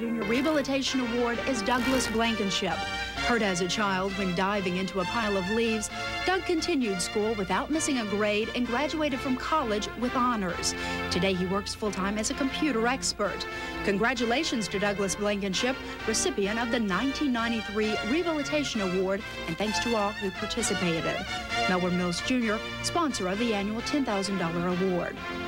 Junior Rehabilitation Award is Douglas Blankenship. Hurt as a child when diving into a pile of leaves, Doug continued school without missing a grade and graduated from college with honors. Today he works full-time as a computer expert. Congratulations to Douglas Blankenship, recipient of the 1993 Rehabilitation Award, and thanks to all who participated. MelbourneMills Jr., sponsor of the annual $10,000 award.